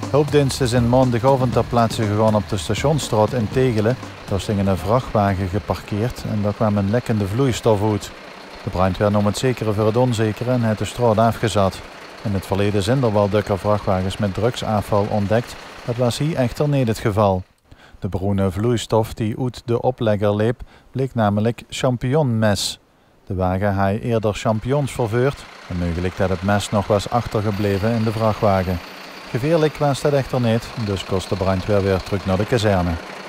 Hulpdienst is in maandagavond ter plaatse gegaan op de Stationsstraat in Tegelen. Daar stond een vrachtwagen geparkeerd en daar kwam een lekkende vloeistof uit. De brandweer nam het zekere voor het onzekere en heeft de straat afgezet. In het verleden zijn er wel dikke vrachtwagens met drugsafval ontdekt, dat was hier echter niet het geval. De bruine vloeistof die uit de oplegger liep, bleek namelijk champignonmes. De wagen had eerder champignons vervoerd en mogelijk dat het mes nog was achtergebleven in de vrachtwagen. Gevaarlijk was dat echter niet, dus kost de brandweer weer terug naar de kazerne.